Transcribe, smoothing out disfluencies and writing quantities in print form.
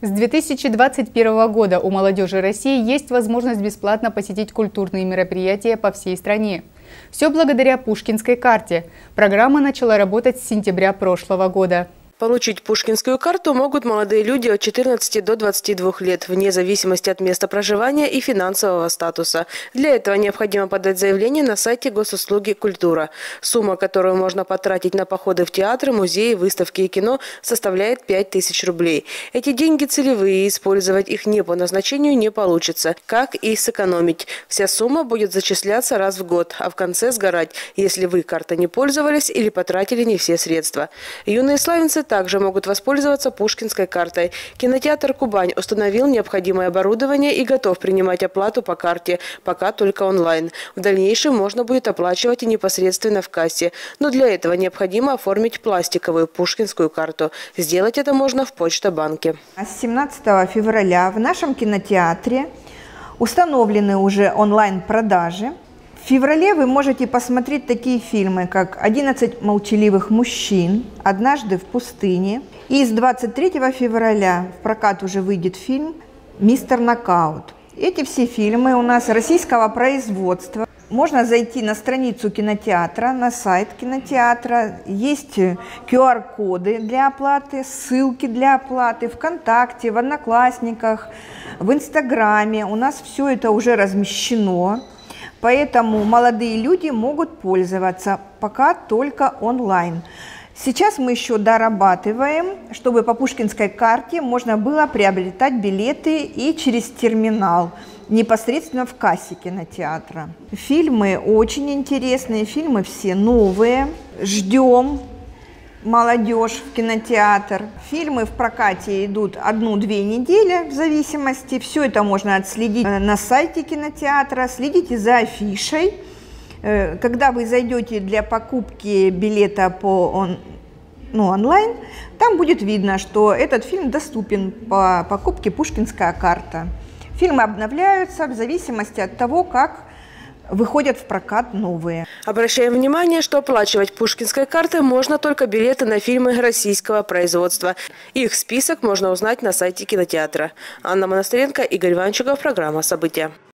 С 2021 года у молодежи России есть возможность бесплатно посетить культурные мероприятия по всей стране. Все благодаря Пушкинской карте. Программа начала работать с сентября прошлого года. Получить Пушкинскую карту могут молодые люди от 14 до 22 лет, вне зависимости от места проживания и финансового статуса. Для этого необходимо подать заявление на сайте госуслуги «Культура». Сумма, которую можно потратить на походы в театры, музеи, выставки и кино, составляет 5000 рублей. Эти деньги целевые, и использовать их не по назначению не получится. Как и сэкономить? Вся сумма будет зачисляться раз в год, а в конце сгорать, если вы картой не пользовались или потратили не все средства. Юные славянцы также могут воспользоваться Пушкинской картой. Кинотеатр «Кубань» установил необходимое оборудование и готов принимать оплату по карте, пока только онлайн. В дальнейшем можно будет оплачивать и непосредственно в кассе. Но для этого необходимо оформить пластиковую Пушкинскую карту. Сделать это можно в Почта-банке. С 17 февраля в нашем кинотеатре установлены уже онлайн-продажи. В феврале вы можете посмотреть такие фильмы, как «11 молчаливых мужчин», «Однажды в пустыне». И с 23 февраля в прокат уже выйдет фильм «Мистер Нокаут». Эти все фильмы у нас российского производства. Можно зайти на страницу кинотеатра, на сайт кинотеатра. Есть QR-коды для оплаты, ссылки для оплаты ВКонтакте, в Одноклассниках, в Инстаграме. У нас все это уже размещено. Поэтому молодые люди могут пользоваться пока только онлайн. Сейчас мы еще дорабатываем, чтобы по Пушкинской карте можно было приобретать билеты и через терминал, непосредственно в кассе кинотеатра. Фильмы очень интересные, фильмы все новые. Ждем молодежь в кинотеатр. Фильмы в прокате идут 1-2 недели в зависимости. Все это можно отследить на сайте кинотеатра. Следите за афишей. Когда вы зайдете для покупки билета по онлайн, там будет видно, что этот фильм доступен по покупке «Пушкинская карта». Фильмы обновляются в зависимости от того, как выходят в прокат новые. Обращаем внимание, что оплачивать Пушкинской картой можно только билеты на фильмы российского производства. Их список можно узнать на сайте кинотеатра. Анна Монастыренко, Игорь Ванчугов, программа «События».